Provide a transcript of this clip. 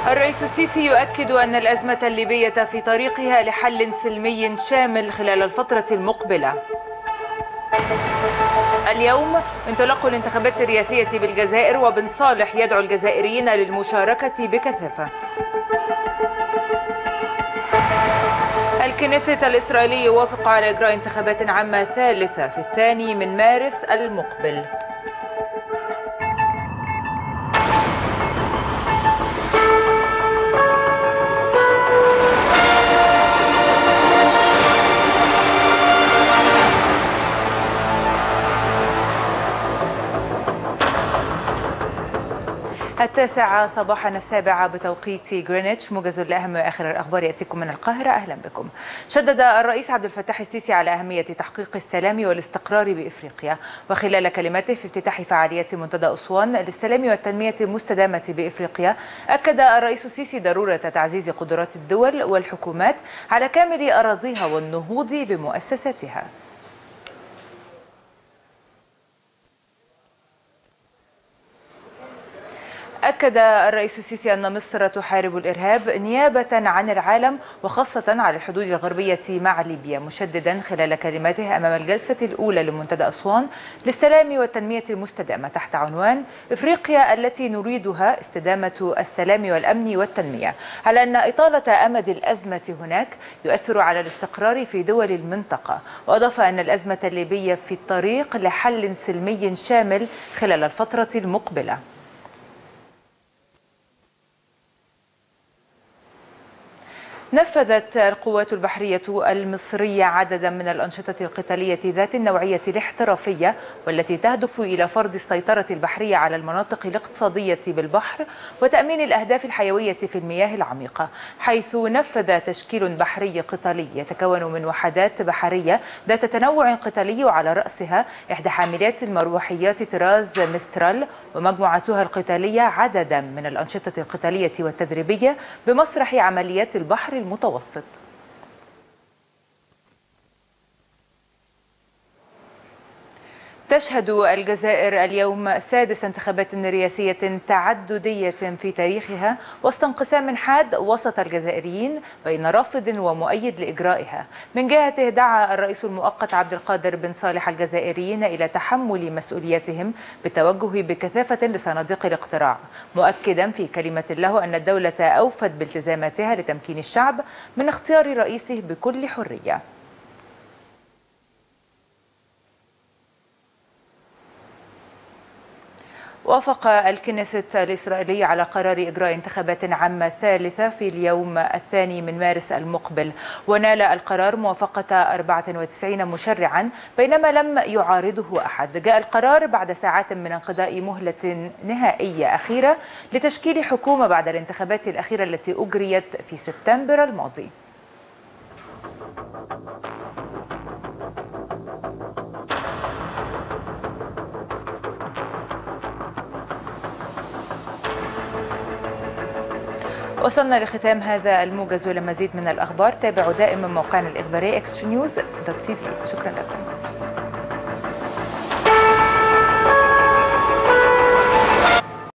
الرئيس السيسي يؤكد أن الأزمة الليبية في طريقها لحل سلمي شامل خلال الفترة المقبلة. اليوم انطلاق الانتخابات الرئاسية بالجزائر، وبن صالح يدعو الجزائريين للمشاركة بكثافة. الكنيست الإسرائيلي يوافق على إجراء انتخابات عامة ثالثة في 2 مارس المقبل. التاسعة صباحا 7 بتوقيت غرينتش، موجز لأهم وآخر الأخبار يأتيكم من القاهرة. أهلا بكم. شدد الرئيس عبد الفتاح السيسي على أهمية تحقيق السلام والاستقرار بإفريقيا، وخلال كلمته في افتتاح فعاليات منتدى أسوان للسلام والتنمية المستدامة بإفريقيا، أكد الرئيس السيسي ضرورة تعزيز قدرات الدول والحكومات على كامل أراضيها والنهوض بمؤسساتها. أكد الرئيس السيسي أن مصر تحارب الإرهاب نيابة عن العالم، وخاصة على الحدود الغربية مع ليبيا، مشددا خلال كلماته أمام الجلسة الأولى لمنتدى أسوان للسلام والتنمية المستدامة تحت عنوان إفريقيا التي نريدها، استدامة السلام والأمن والتنمية، على أن إطالة أمد الأزمة هناك يؤثر على الاستقرار في دول المنطقة. وأضاف أن الأزمة الليبية في الطريق لحل سلمي شامل خلال الفترة المقبلة. نفذت القوات البحرية المصرية عددا من الأنشطة القتالية ذات النوعية الاحترافية، والتي تهدف إلى فرض السيطرة البحرية على المناطق الاقتصادية بالبحر وتأمين الأهداف الحيوية في المياه العميقة، حيث نفذ تشكيل بحري قتالي يتكون من وحدات بحرية ذات تنوع قتالي، وعلى رأسها إحدى حاملات المروحيات طراز مسترال ومجموعتها القتالية، عددا من الأنشطة القتالية والتدريبية بمسرح عمليات البحر المتوسط. تشهد الجزائر اليوم 6 انتخابات رئاسية تعددية في تاريخها، وسط انقسام حاد وسط الجزائريين بين رافض ومؤيد لإجرائها. من جهته دعا الرئيس المؤقت عبد القادر بن صالح الجزائريين إلى تحمل مسؤوليتهم بالتوجه بكثافة لصناديق الاقتراع، مؤكدا في كلمة له أن الدولة أوفت بالتزاماتها لتمكين الشعب من اختيار رئيسه بكل حرية. وافق الكنيست الإسرائيلي على قرار إجراء انتخابات عامة ثالثة في اليوم 2 مارس المقبل، ونال القرار موافقة 94 مشرعا بينما لم يعارضه أحد. جاء القرار بعد ساعات من انقضاء مهلة نهائية أخيرة لتشكيل حكومة بعد الانتخابات الأخيرة التي أجريت في سبتمبر الماضي. وصلنا لختام هذا الموجز، ولمزيد من الأخبار تابعوا دائما موقعنا الإخباري extranews.tv. شكرا لكم.